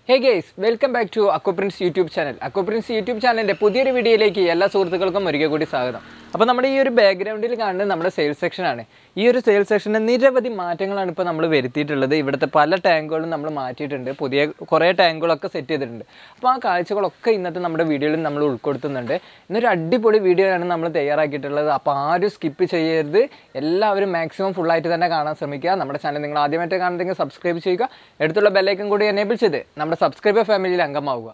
Hey guys, welcome back to Aquaprince YouTube channel. Aquaprince YouTube channel പുതിയൊരു വീഡിയോയിലേക്ക് എല്ലാ സുഹൃത്തുക്കൾക്കും ഒരിക്കൽ കൂടി സ്വാഗതം. അപ്പോൾ നമ്മുടെ ഈ ഒരു ബാക്ക്ഗ്രൗണ്ടിൽ കാണുന്നത് നമ്മുടെ സെയിൽസ് സെക്ഷൻ ആണ്. ഈ ഒരു സെയിൽസ് സെക്ഷനിൽ നിരവധി മാറ്റങ്ങളാണ് ഇപ്പോൾ നമ്മൾ വരുത്തിയിട്ടുള്ളത്. ഇവിടുത്തെ പല ടാങ്കുകളും നമ്മൾ മാറ്റിയിട്ടുണ്ട്. പുതിയ കുറേ ടാങ്കുകളൊക്കെ സെറ്റ് ചെയ്തിട്ടുണ്ട്. അപ്പോൾ ആ കാഴ്ചകളൊക്കെ ഇന്നത്തെ നമ്മുടെ വീഡിയോയിൽ നമ്മൾ ഉൾപ്പെടുത്തുന്നുണ്ട്. ഇന്നൊരു അടിപൊളി വീഡിയോ ആണ് നമ്മൾ തയ്യാറാക്കിയിട്ടുള്ളത്. അപ്പോൾ ആരും സ്കിപ്പ് ചെയ്യരുത്. എല്ലാവരും മാക്സിമം ഫുള്ളായിട്ട് തന്നെ കാണാൻ ശ്രമിക്കുക. നമ്മുടെ ചാനൽ നിങ്ങൾ ആദ്യമായിട്ട് കാണുന്നെങ്കിൽ സബ്സ്ക്രൈബ് ചെയ്യുക. അടുത്തുള്ള ബെല്ലൈക്കൺ കൂടി എനേബിൾ ചെയ്ത് നമ്മുടെ സബ്സ്ക്രൈബർ ഫാമിലിയിൽ അംഗമാവുക.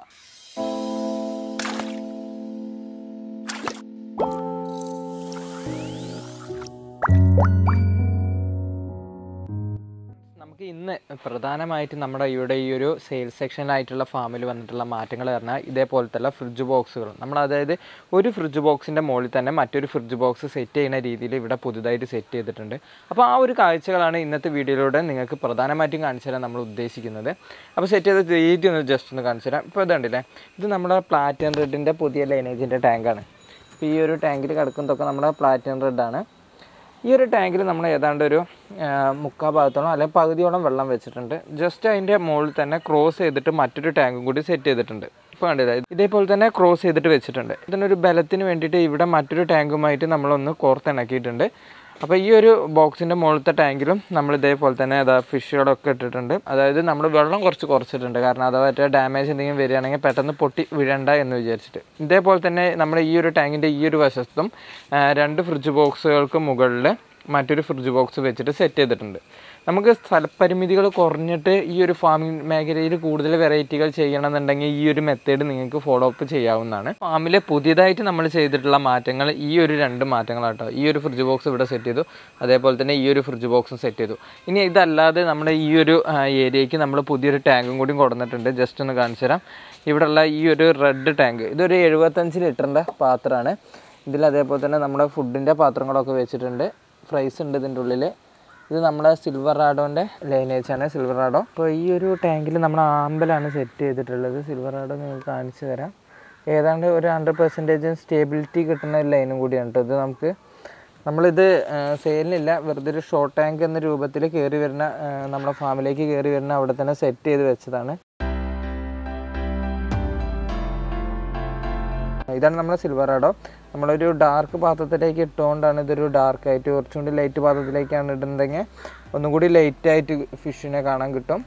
നമുക്ക് ഇന്ന് പ്രധാനമായിട്ട് നമ്മുടെ ഇവിടെ ഈ ഒരു സെയിൽസ് സെക്ഷനിലായിട്ടുള്ള ഫാമിൽ വന്നിട്ടുള്ള മാറ്റങ്ങൾ പറഞ്ഞാൽ ഇതേപോലത്തെ ഫ്രിഡ്ജ് ബോക്സുകൾ നമ്മൾ അതായത് ഒരു ഫ്രിഡ്ജ് ബോക്സിൻ്റെ മുകളിൽ തന്നെ മറ്റൊരു ഫ്രിഡ്ജ് ബോക്സ് സെറ്റ് ചെയ്യുന്ന രീതിയിൽ ഇവിടെ പുതുതായിട്ട് സെറ്റ് ചെയ്തിട്ടുണ്ട്. അപ്പോൾ ആ ഒരു കാഴ്ചകളാണ് ഇന്നത്തെ വീഡിയോയിലൂടെ നിങ്ങൾക്ക് പ്രധാനമായിട്ടും കാണിച്ചു തരാൻ നമ്മൾ ഉദ്ദേശിക്കുന്നത്. അപ്പോൾ സെറ്റ് ചെയ്ത രീതി ഒന്ന് ജസ്റ്റ് ഒന്ന് കാണിച്ചു തരാം. ഇപ്പോൾ ഇതുണ്ടല്ലേ, ഇത് നമ്മുടെ പ്ലാറ്റിനം റെഡിൻ്റെ പുതിയ ലൈനേജിൻ്റെ ടാങ്കാണ്. ഇപ്പോൾ ഈ ഒരു ടാങ്കിൽ കിടക്കുന്നതൊക്കെ നമ്മുടെ പ്ലാറ്റിനം റെഡാണ്. ഈ ഒരു ടാങ്കിൽ നമ്മൾ ഏതാണ്ട് ഒരു മുക്കാൽ ഭാഗത്തോളം അല്ലെങ്കിൽ പകുതിയോളം വെള്ളം വെച്ചിട്ടുണ്ട്. ജസ്റ്റ് അതിൻ്റെ മുകളിൽ തന്നെ ക്രോസ് ചെയ്തിട്ട് മറ്റൊരു ടാങ്കും കൂടി സെറ്റ് ചെയ്തിട്ടുണ്ട്. ഇപ്പോൾ കണ്ടില്ല, ഇതേപോലെ തന്നെ ക്രോസ് ചെയ്തിട്ട് വെച്ചിട്ടുണ്ട്. ഇതിനൊരു ബലത്തിന് വേണ്ടിയിട്ട് ഇവിടെ മറ്റൊരു ടാങ്കുമായിട്ട് നമ്മളൊന്ന് കോർത്തിണക്കിയിട്ടുണ്ട്. അപ്പോൾ ഈ ഒരു ബോക്സിൻ്റെ മുകളിലത്തെ ടാങ്കിലും നമ്മൾ ഇതേപോലെ തന്നെ ഫിഷുകളൊക്കെ ഇട്ടിട്ടുണ്ട്. അതായത് നമ്മൾ വെള്ളം കുറച്ചിട്ടുണ്ട്, കാരണം അഥവാ ഡാമേജ് എന്തെങ്കിലും വരികയാണെങ്കിൽ പെട്ടെന്ന് പൊട്ടി വീഴണ്ട എന്ന് വിചാരിച്ചിട്ട്. ഇതേപോലെ തന്നെ നമ്മുടെ ഈ ഒരു ടാങ്കിൻ്റെ ഈ ഒരു വശത്തും രണ്ട് ഫ്രിഡ്ജ് ബോക്സുകൾക്ക് മുകളിൽ മറ്റൊരു ഫ്രിഡ്ജ് ബോക്സ് വെച്ചിട്ട് സെറ്റ് ചെയ്തിട്ടുണ്ട്. നമുക്ക് സ്ഥലപരിമിതികൾ കുറഞ്ഞിട്ട് ഈ ഒരു ഫാമിംഗ് മേഖലയിൽ കൂടുതൽ വെറൈറ്റികൾ ചെയ്യണമെന്നുണ്ടെങ്കിൽ ഈ ഒരു മെത്തേഡ് നിങ്ങൾക്ക് ഫോളോ അപ്പ് ചെയ്യാവുന്നതാണ്. ഫാമിൽ പുതിയതായിട്ട് നമ്മൾ ചെയ്തിട്ടുള്ള മാറ്റങ്ങൾ ഈ ഒരു രണ്ട് മാറ്റങ്ങളാട്ടോ. ഈ ഒരു ഫ്രിഡ്ജ് ബോക്സ് ഇവിടെ സെറ്റ് ചെയ്തു, അതേപോലെ തന്നെ ഈ ഒരു ഫ്രിഡ്ജ് ബോക്സും സെറ്റ് ചെയ്തു. ഇനി ഇതല്ലാതെ നമ്മുടെ ഈ ഒരു ഏരിയയ്ക്ക് നമ്മൾ പുതിയൊരു ടാങ്കും കൂടി കൊടുത്തിട്ടുണ്ട്. ജസ്റ്റ് ഒന്ന് കാണിച്ചു തരാം. ഇവിടെയുള്ള ഈ ഒരു റെഡ് ടാങ്ക്, ഇതൊരു 75 ലിറ്ററിൻ്റെ പാത്രമാണ്. ഇതിൽ അതേപോലെ തന്നെ നമ്മുടെ ഫുഡിൻ്റെ പാത്രങ്ങളൊക്കെ വെച്ചിട്ടുണ്ട്. ഫ്രൈസ് ഉണ്ട് ഇതിൻ്റെ ഉള്ളിൽ. ഇത് നമ്മുടെ സിൽവറാഡോൻ്റെ ലൈനേജാണ്, സിൽവറാഡോ. അപ്പോൾ ഈ ഒരു ടാങ്കിൽ നമ്മൾ ആമ്പലാണ് സെറ്റ് ചെയ്തിട്ടുള്ളത്. സിൽവറാഡോ നിങ്ങൾക്ക് കാണിച്ചു തരാം. ഏതാണ്ട് ഒരു 100% സ്റ്റേബിലിറ്റി കിട്ടുന്ന ഒരു ലൈനും കൂടിയാണ് കേട്ടോ. ഇത് നമ്മളിത് സെയിലിനില്ല, വെറുതെ ഒരു ഷോർട്ട് ടാങ്ക് എന്ന രൂപത്തിൽ കയറി വരുന്ന നമ്മുടെ ഫാമിലേക്ക് കയറി വരുന്ന അവിടെ തന്നെ സെറ്റ് ചെയ്ത് വെച്ചതാണ്. ഇതാണ് നമ്മുടെ സിൽവറാഡോ. നമ്മളൊരു ഡാർക്ക് പാത്രത്തിലേക്ക് ഇട്ടുകൊണ്ടാണ് ഇതൊരു ഡാർക്കായിട്ട്, കുറച്ചും കൂടി ലൈറ്റ് പാത്രത്തിലേക്കാണ് ഇടുന്നുണ്ടെങ്കിൽ ഒന്നും കൂടി ലൈറ്റായിട്ട് ഫിഷിനെ കാണാൻ കിട്ടും.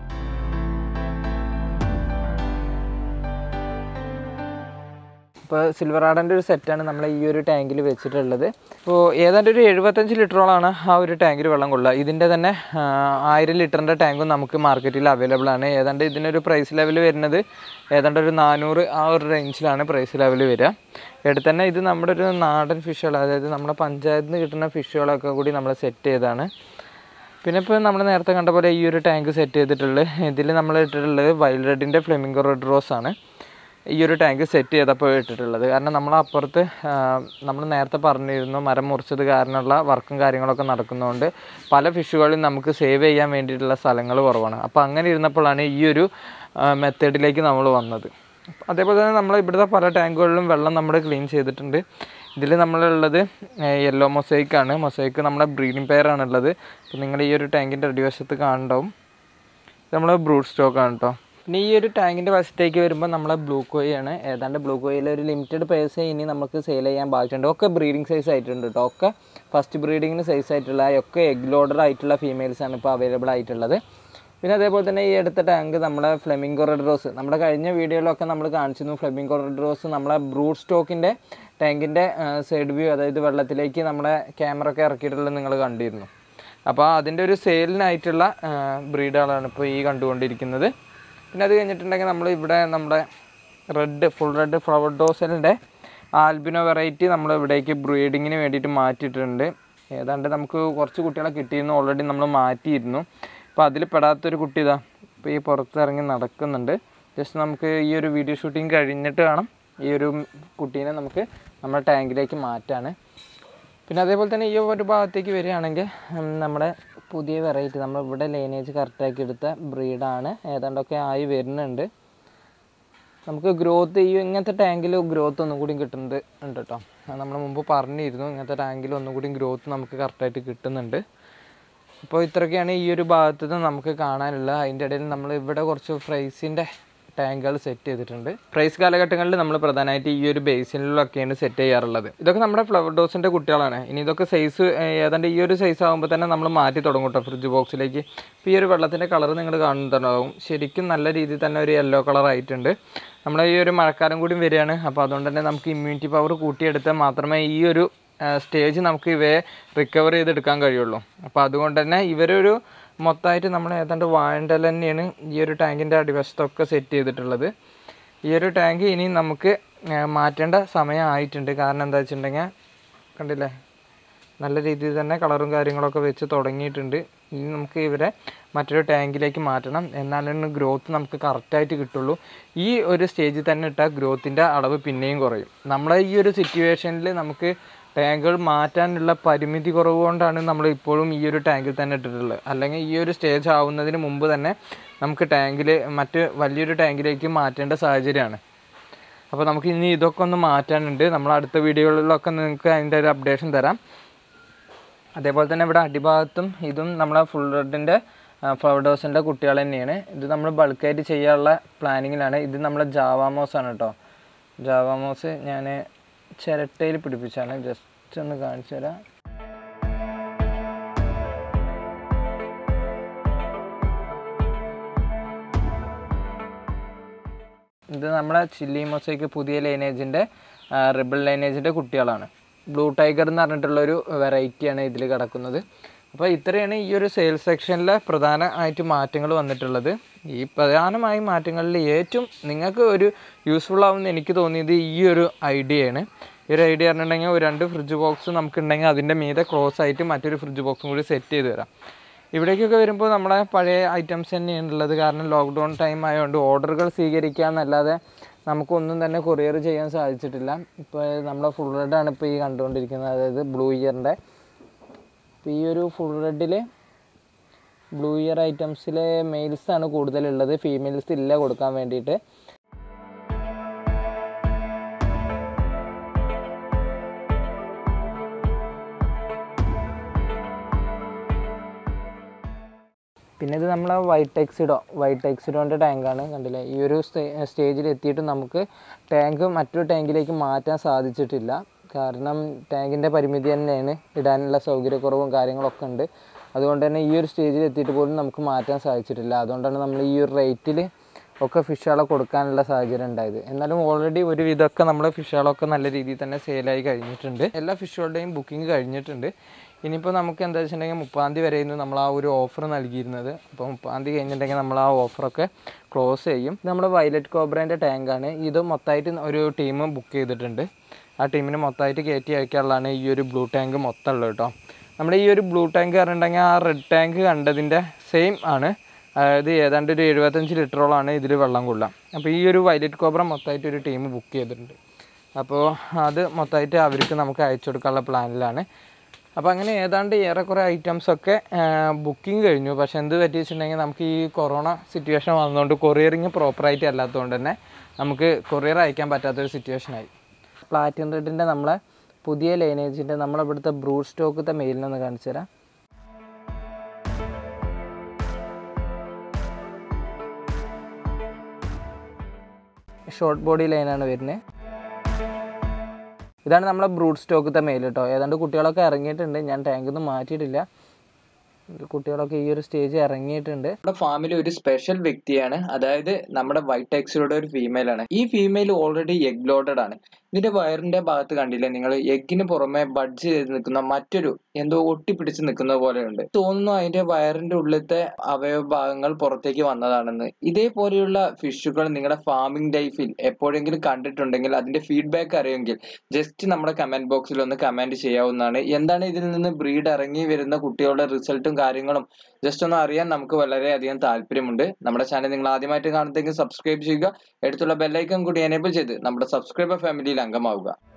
ഇപ്പോൾ സിൽവറാഡോൻ്റെ ഒരു സെറ്റാണ് നമ്മൾ ഈ ഒരു ടാങ്കിൽ വെച്ചിട്ടുള്ളത്. ഇപ്പോൾ ഏതാണ്ട് ഒരു 75 ലിറ്ററോളാണ് ആ ഒരു ടാങ്കിൽ വെള്ളം കൊള്ളുക. ഇതിൻ്റെ തന്നെ 1000 ലിറ്ററിൻ്റെ ടാങ്കും നമുക്ക് മാർക്കറ്റിൽ അവൈലബിൾ ആണ്. ഏതാണ്ട് ഇതിനൊരു പ്രൈസ് ലെവൽ വരുന്നത് ഏതാണ്ട് ഒരു 400 ആ ഒരു റേഞ്ചിലാണ് പ്രൈസ് ലെവൽ വരിക. എടുത്ത് തന്നെ ഇത് നമ്മുടെ ഒരു നാടൻ ഫിഷുകൾ, അതായത് നമ്മുടെ പഞ്ചായത്തിൽ നിന്ന് കിട്ടുന്ന ഫിഷുകളൊക്കെ കൂടി നമ്മൾ സെറ്റ് ചെയ്തതാണ്. പിന്നെ ഇപ്പോൾ നമ്മൾ നേരത്തെ കണ്ട പോലെ ഈ ഒരു ടാങ്ക് സെറ്റ് ചെയ്തിട്ടുള്ളത്, ഇതിൽ നമ്മൾ ഇട്ടിട്ടുള്ളത് വൈൽഡ് റെഡിൻ്റെ ഫ്ലെമിംഗോ റെഡ് റോസ് ആണ് ഈ ഒരു ടാങ്ക് സെറ്റ് ചെയ്തപ്പോൾ ഇട്ടിട്ടുള്ളത്. കാരണം നമ്മളപ്പുറത്ത് നമ്മൾ നേരത്തെ പറഞ്ഞിരുന്നു, മരം മുറിച്ചത് കാരണമുള്ള വർക്കും കാര്യങ്ങളൊക്കെ നടക്കുന്നതുകൊണ്ട് പല ഫിഷുകളും നമുക്ക് സേവ് ചെയ്യാൻ വേണ്ടിയിട്ടുള്ള സ്ഥലങ്ങൾ കുറവാണ്. അപ്പോൾ അങ്ങനെ ഇരുന്നപ്പോഴാണ് ഈ ഒരു മെത്തേഡിലേക്ക് നമ്മൾ വന്നത്. അതേപോലെ തന്നെ നമ്മൾ ഇവിടുത്തെ പല ടാങ്കുകളിലും വെള്ളം നമ്മൾ ക്ലീൻ ചെയ്തിട്ടുണ്ട്. ഇതിൽ നമ്മളുള്ളത് യെല്ലോ മൊസൈക്കാണ്. മൊസൈക്ക് നമ്മുടെ ബ്രീഡിംഗ് പെയറാണുള്ളത്. അപ്പോൾ നിങ്ങൾ ഈ ഒരു ടാങ്കിൻ്റെ അടിവശത്ത് കാണുന്നുണ്ടാവും. ഇത് നമ്മൾ ബ്രൂഡ് സ്റ്റോക്കാണ് കേട്ടോ. പിന്നെ ഈ ഒരു ടാങ്കിൻ്റെ വശത്തേക്ക് വരുമ്പോൾ നമ്മളെ ബ്ലൂ കോയിയാണ്. ഏതാണ്ട് ബ്ലൂ കോയിൽ ഒരു ലിമിറ്റഡ് പേഴ്സേ ഇനി നമുക്ക് സെയിൽ ചെയ്യാൻ ബാക്കിയുണ്ട്. ഒക്കെ ബ്രീഡിംഗ് സൈസ് ആയിട്ടുണ്ട് കേട്ടോ. ഒക്കെ ഫസ്റ്റ് ബ്രീഡിങ്ങിന് സൈസ് ആയിട്ടുള്ള, ഒക്കെ എഗ് ലോഡർ ആയിട്ടുള്ള ഫീമെയിൽസാണ് ഇപ്പോൾ അവൈലബിൾ ആയിട്ടുള്ളത്. പിന്നെ അതേപോലെ തന്നെ ഈ അടുത്ത ടാങ്ക് നമ്മുടെ ഫ്ലെമിംഗോ റെഡ് റോസ്, നമ്മുടെ കഴിഞ്ഞ വീഡിയോയിലൊക്കെ നമ്മൾ കാണിച്ചിരുന്നു. ഫ്ലെമിംഗോ റെഡ് റോസ് നമ്മളെ ബ്രൂഡ് സ്റ്റോക്കിൻ്റെ ടാങ്കിൻ്റെ സൈഡ് വ്യൂ, അതായത് വെള്ളത്തിലേക്ക് നമ്മുടെ ക്യാമറ ഒക്കെ ഇറക്കിയിട്ടുള്ളത് നിങ്ങൾ കണ്ടിരുന്നു. അപ്പോൾ അതിൻ്റെ ഒരു സെയിലിനായിട്ടുള്ള ബ്രീഡുകളാണ് ഇപ്പോൾ ഈ കണ്ടുകൊണ്ടിരിക്കുന്നത്. പിന്നെ അത് കഴിഞ്ഞിട്ടുണ്ടെങ്കിൽ നമ്മൾ ഇവിടെ നമ്മുടെ ഫുൾ റെഡ് ഫ്ലവർ ഡോസലിൻ്റെ ആൽബിനോ വെറൈറ്റി നമ്മൾ ഇവിടേക്ക് ബ്രീഡിങ്ങിന് വേണ്ടിയിട്ട് മാറ്റിയിട്ടുണ്ട്. ഏതാണ്ട് നമുക്ക് കുറച്ച് കുട്ടികളെ കിട്ടിയിരുന്നു, ഓൾറെഡി നമ്മൾ മാറ്റിയിരുന്നു. അപ്പോൾ അതിൽ പെടാത്തൊരു കുട്ടി ഇതാ ഇപ്പോൾ ഈ പുറത്തിറങ്ങി നടക്കുന്നുണ്ട്. ജസ്റ്റ് നമുക്ക് ഈ ഒരു വീഡിയോ ഷൂട്ടിങ് കഴിഞ്ഞിട്ട് വേണം ഈ ഒരു കുട്ടീനെ നമുക്ക് നമ്മുടെ ടാങ്കിലേക്ക് മാറ്റാണ്. പിന്നെ അതേപോലെ തന്നെ ഈ ഒരു ഭാഗത്തേക്ക് വരികയാണെങ്കിൽ നമ്മുടെ പുതിയ വെറൈറ്റി നമ്മളിവിടെ ലൈനേജ് കറക്റ്റാക്കി എടുത്ത ബ്രീഡാണ്. ഏതാണ്ടൊക്കെ ആയി വരുന്നുണ്ട്. നമുക്ക് ഗ്രോത്ത് ഇങ്ങനത്തെ ടാങ്കിൽ ഗ്രോത്ത് ഒന്നും കൂടി കിട്ടുന്നുണ്ട് കേട്ടോ. നമ്മൾ മുമ്പ് പറഞ്ഞിരുന്നു, ഇങ്ങനത്തെ ടാങ്കിൽ ഒന്നും കൂടി ഗ്രോത്ത് നമുക്ക് കറക്റ്റായിട്ട് കിട്ടുന്നുണ്ട്. അപ്പോൾ ഇത്രയൊക്കെയാണ് ഈ ഒരു ഭാഗത്ത് നിന്ന് നമുക്ക് കാണാനുള്ളത്. അതിൻ്റെ ഇടയിൽ നമ്മൾ ഇവിടെ കുറച്ച് ഫ്രൈസിൻ്റെ ടാങ്കുകൾ സെറ്റ് ചെയ്തിട്ടുണ്ട്. ഫ്രൈസ് കാലഘട്ടങ്ങളിൽ നമ്മൾ പ്രധാനമായിട്ട് ഈ ഒരു ബേസിനിലൊക്കെയാണ് സെറ്റ് ചെയ്യാറുള്ളത്. ഇതൊക്കെ നമ്മുടെ ഫ്ലവർ ഡോസിൻ്റെ കുട്ടികളാണ്. ഇനി ഇതൊക്കെ സൈസ് ഏതാണ്ട് ഈ ഒരു സൈസ് ആകുമ്പോൾ തന്നെ നമ്മൾ മാറ്റി തുടങ്ങും കേട്ടോ ഫ്രിഡ്ജ് ബോക്സിലേക്ക്. ഇപ്പോൾ ഈ ഒരു വെള്ളത്തിൻ്റെ കളർ നിങ്ങൾ കാണുന്നുണ്ടാവും. ശരിക്കും നല്ല രീതിയിൽ തന്നെ ഒരു യെല്ലോ കളർ ആയിട്ടുണ്ട്. നമ്മൾ ഈ ഒരു മഴക്കാലം കൂടി വരികയാണ്. അപ്പോൾ അതുകൊണ്ട് തന്നെ നമുക്ക് ഇമ്മ്യൂണിറ്റി പവർ കൂട്ടിയെടുത്താൽ മാത്രമേ ഈ ഒരു സ്റ്റേജ് നമുക്ക് ഇവയെ റിക്കവർ ചെയ്തെടുക്കാൻ കഴിയുള്ളൂ. അപ്പോൾ അതുകൊണ്ട് തന്നെ ഇവരൊരു മൊത്തമായിട്ട് നമ്മൾ ഏതാണ്ട് വാഴൻ്റെ തന്നെയാണ് ഈ ഒരു ടാങ്കിൻ്റെ അടിവശത്തൊക്കെ സെറ്റ് ചെയ്തിട്ടുള്ളത്. ഈ ഒരു ടാങ്ക് ഇനി നമുക്ക് മാറ്റേണ്ട സമയമായിട്ടുണ്ട്. കാരണം എന്താ വെച്ചിട്ടുണ്ടെങ്കിൽ കണ്ടില്ലേ, നല്ല രീതിയിൽ തന്നെ കളറും കാര്യങ്ങളൊക്കെ വെച്ച് തുടങ്ങിയിട്ടുണ്ട്. ഇനി നമുക്ക് ഇവരെ മറ്റൊരു ടാങ്കിലേക്ക് മാറ്റണം. എന്നാലാണ് ഗ്രോത്ത് നമുക്ക് കറക്റ്റായിട്ട് കിട്ടുള്ളൂ. ഈ ഒരു സ്റ്റേജിൽ തന്നെ ഇട്ടാൽ ഗ്രോത്തിൻ്റെ അളവ് പിന്നെയും കുറയും. നമ്മളെ ഈ ഒരു സിറ്റുവേഷനിൽ നമുക്ക് ടാങ്കുകൾ മാറ്റാനുള്ള പരിമിതി കുറവ് കൊണ്ടാണ് നമ്മൾ ഇപ്പോഴും ഈ ഒരു ടാങ്കിൽ തന്നെ ഇട്ടിട്ടുള്ളത്. അല്ലെങ്കിൽ ഈ ഒരു സ്റ്റേജ് ആവുന്നതിന് മുമ്പ് തന്നെ നമുക്ക് ടാങ്കിൽ മറ്റ് വലിയൊരു ടാങ്കിലേക്ക് മാറ്റേണ്ട സാഹചര്യമാണ്. അപ്പോൾ നമുക്ക് ഇനി ഇതൊക്കെ ഒന്ന് മാറ്റാനുണ്ട്. നമ്മൾ അടുത്ത വീഡിയോകളിലൊക്കെ നിങ്ങൾക്ക് അതിൻ്റെ ഒരു അപ്ഡേഷൻ തരാം. അതേപോലെ തന്നെ ഇവിടെ അടിഭാഗത്തും ഇതും നമ്മളെ ഫുൾ റെഡിൻ്റെ ഫ്ലവർ ഡോസിൻ്റെ കുട്ടികൾ തന്നെയാണ്. ഇത് നമ്മൾ ബൾക്കായിട്ട് ചെയ്യാനുള്ള പ്ലാനിങ്ങിലാണ്. ഇത് നമ്മളെ ജാവാമോസാണ് കേട്ടോ. ജാവാമോസ് ഞാൻ ചിരട്ടയിൽ പിടിപ്പിച്ചാണ്. ജസ്റ്റ് ഒന്ന് കാണിച്ചു തരാം. ഇത് നമ്മളെ ചില്ലി മൊസൈക്ക് പുതിയ ലൈനേജിൻ്റെ റിബിൾ ലൈനേജിൻ്റെ കുട്ടികളാണ്. ബ്ലൂ ടൈഗർ എന്ന് പറഞ്ഞിട്ടുള്ളൊരു വെറൈറ്റിയാണ് ഇതിൽ കിടക്കുന്നത്. അപ്പോൾ ഇത്രയാണ് ഈ ഒരു സെയിൽസ് സെക്ഷനിലെ പ്രധാനമായിട്ട് മാറ്റങ്ങൾ വന്നിട്ടുള്ളത്. ഈ പ്രധാനമായ മാറ്റങ്ങളിൽ ഏറ്റവും നിങ്ങൾക്ക് ഒരു യൂസ്ഫുൾ ആവുമെന്ന് എനിക്ക് തോന്നിയത് ഈ ഒരു ഐഡിയയാണ്. ഈ ഒരു ഐഡിയ പറഞ്ഞിട്ടുണ്ടെങ്കിൽ ഒരു 2 ഫ്രിഡ്ജ് ബോക്സ് നമുക്കുണ്ടെങ്കിൽ അതിൻ്റെ മീതെ ക്ലോസ് ആയിട്ട് മറ്റൊരു ഫ്രിഡ്ജ് ബോക്സും കൂടി സെറ്റ് ചെയ്ത് തരാം. ഇവിടേക്കൊക്കെ വരുമ്പോൾ നമ്മളെ പഴയ ഐറ്റംസ് തന്നെയാണ് ഉള്ളത്. കാരണം ലോക്ക്ഡൗൺ ടൈം ആയതുകൊണ്ട് ഓർഡറുകൾ സ്വീകരിക്കുക എന്നല്ലാതെ നമുക്കൊന്നും തന്നെ കൊറിയർ ചെയ്യാൻ സാധിച്ചിട്ടില്ല. ഇപ്പോൾ നമ്മളെ ഫുൾ റെഡാണ് ഇപ്പോൾ ഈ കണ്ടുകൊണ്ടിരിക്കുന്നത്, അതായത് ബ്ലൂ ഇയറിൻ്റെ. ഇപ്പോൾ ഈ ഒരു ഫുൾ റെഡിൽ ബ്ലൂ ഇയർ ഐറ്റംസിൽ മെയിൽസാണ് കൂടുതലുള്ളത്, ഫീമെയിൽസ് ഇല്ല കൊടുക്കാൻ വേണ്ടിയിട്ട്. പിന്നെ ഇത് നമ്മളെ വൈറ്റ് എക്സിഡോൻ്റെ ടാങ്കാണ്. കണ്ടില്ലേ, ഈ ഒരു സ്റ്റേജിൽ എത്തിയിട്ട് നമുക്ക് ടാങ്ക് മറ്റൊരു ടാങ്കിലേക്ക് മാറ്റാൻ സാധിച്ചിട്ടില്ല. കാരണം ടാങ്കിൻ്റെ പരിമിതി തന്നെയാണ്, ഇടാനുള്ള സൗകര്യക്കുറവും കാര്യങ്ങളൊക്കെ ഉണ്ട്. അതുകൊണ്ട് തന്നെ ഈ ഒരു സ്റ്റേജിൽ എത്തിയിട്ട് പോലും നമുക്ക് മാറ്റാൻ സാധിച്ചിട്ടില്ല. അതുകൊണ്ടാണ് നമ്മൾ ഈ ഒരു റേറ്റിൽ ഒക്കെ ഫിഷുകളെ കൊടുക്കാനുള്ള സാഹചര്യം ഉണ്ടായത്. എന്നാലും ഓൾറെഡി ഒരു വിധമൊക്കെ നമ്മൾ ഫിഷുകളൊക്കെ നല്ല രീതിയിൽ തന്നെ സെയിലായി കഴിഞ്ഞിട്ടുണ്ട്. എല്ലാ ഫിഷുകളുടെയും ബുക്കിംഗ് കഴിഞ്ഞിട്ടുണ്ട്. ഇനിയിപ്പോൾ നമുക്ക് എന്താ വെച്ചിട്ടുണ്ടെങ്കിൽ 30-ാം തീയതി വരെയായിരുന്നു നമ്മൾ ആ ഒരു ഓഫർ നൽകിയിരുന്നത്. അപ്പോൾ 30-ാം തീയതി കഴിഞ്ഞിട്ടുണ്ടെങ്കിൽ നമ്മൾ ആ ഓഫറൊക്കെ ക്ലോസ് ചെയ്യും. ഇത് നമ്മുടെ വയലറ്റ് കോബ്രേൻ്റെ ടാങ്കാണ്. ഇത് മൊത്തമായിട്ട് ഒരു ടീം ബുക്ക് ചെയ്തിട്ടുണ്ട്. ആ ടീമിന് മൊത്തമായിട്ട് കയറ്റി അയക്കാനുള്ളതാണ് ഈ ഒരു ബ്ലൂ ടാങ്ക് മൊത്തം ഉള്ളത് കേട്ടോ. നമ്മുടെ ഈ ഒരു ബ്ലൂ ടാങ്ക് പറഞ്ഞിട്ടുണ്ടെങ്കിൽ ആ റെഡ് ടാങ്ക് കണ്ടതിൻ്റെ സെയിം ആണ്. അതായത് ഏതാണ്ട് ഒരു 75 ലിറ്ററോളാണ് ഇതിൽ വെള്ളം കൊള്ളുക. അപ്പോൾ ഈ ഒരു വയലറ്റ് കോബ്ര മൊത്തമായിട്ട് ഒരു ടീം ബുക്ക് ചെയ്തിട്ടുണ്ട്. അപ്പോൾ അത് മൊത്തമായിട്ട് അവർക്ക് നമുക്ക് അയച്ചു കൊടുക്കാനുള്ള പ്ലാനിലാണ്. അപ്പോൾ അങ്ങനെ ഏതാണ്ട് ഏറെക്കുറെ ഐറ്റംസൊക്കെ ബുക്കിംഗ് കഴിഞ്ഞു. പക്ഷേ എന്ത് പറ്റിയിട്ടുണ്ടെങ്കിൽ നമുക്ക് ഈ കൊറോണ സിറ്റുവേഷൻ വന്നതുകൊണ്ട് കൊറിയറിങ് പ്രോപ്പറായിട്ട് അല്ലാത്തതുകൊണ്ട് തന്നെ നമുക്ക് കൊറിയർ അയക്കാൻ പറ്റാത്തൊരു സിറ്റുവേഷനായി. പ്ലാറ്റിനം റെഡിൻ്റെ നമ്മളെ പുതിയ ലൈനേജിൻ്റെ നമ്മളിവിടുത്തെ ബ്രൂഡ് സ്റ്റോക്കത്തെ മെയിലിനൊന്ന് കാണിച്ചു തരാം. ഷോർട്ട് ബോഡി ലൈനാണ് വരുന്നത്. ഇതാണ് നമ്മളെ ബ്രൂഡ് സ്റ്റോക്കത്തെ മെയിൽ കേട്ടോ. ഏതാണ്ട് കുട്ടികളൊക്കെ ഇറങ്ങിയിട്ടുണ്ട്. ഞാൻ ടാങ്കൊന്നും മാറ്റിയിട്ടില്ല. കുട്ടികളൊക്കെ ഈ ഒരു സ്റ്റേജ് ഇറങ്ങിയിട്ടുണ്ട്. നമ്മുടെ ഫാമിൽ ഒരു സ്പെഷ്യൽ വ്യക്തിയാണ്, അതായത് നമ്മുടെ വൈറ്റ് എക്സിലൂടെ ഒരു ഫീമെയിൽ ആണ്. ഈ ഫീമെയിൽ ഓൾറെഡി എഗ് ലോഡഡ് ആണ്. ഇതിന്റെ വയറിന്റെ ഭാഗത്ത് കണ്ടില്ലേ നിങ്ങൾ, എഗ്ഗിന് പുറമെ ബഡ്ജ് ചെയ്ത് നിൽക്കുന്ന മറ്റൊരു എന്തോ ഒട്ടിപ്പിടിച്ച് നിൽക്കുന്ന പോലെയുണ്ട്. തോന്നുന്നു അതിന്റെ വയറിന്റെ ഉള്ളിലത്തെ അവയവ ഭാഗങ്ങൾ പുറത്തേക്ക് വന്നതാണെന്ന്. ഇതേപോലെയുള്ള ഫിഷുകൾ നിങ്ങളുടെ ഫാമിംഗ് ലൈഫിൽ എപ്പോഴെങ്കിലും കണ്ടിട്ടുണ്ടെങ്കിൽ അതിന്റെ ഫീഡ്ബാക്ക് അറിയുമെങ്കിൽ ജസ്റ്റ് നമ്മുടെ കമന്റ് ബോക്സിൽ ഒന്ന് കമന്റ് ചെയ്യാവുന്നതാണ്. എന്താണ് ഇതിൽ നിന്ന് ബ്രീഡ് ഇറങ്ങി വരുന്ന കുട്ടികളുടെ റിസൾട്ടും കാര്യങ്ങളും ജസ്റ്റ് ഒന്ന് അറിയാൻ നമുക്ക് വളരെയധികം താല്പര്യമുണ്ട്. നമ്മുടെ ചാനൽ നിങ്ങൾ ആദ്യമായിട്ട് കാണുന്നെങ്കിൽ സബ്സ്ക്രൈബ് ചെയ്യുക. അടുത്തുള്ള ബെല്ലൈക്കൺ കൂടി എനേബിൾ ചെയ്ത് നമ്മുടെ സബ്സ്ക്രൈബർ ഫാമിലിയിൽ അംഗമാവുക.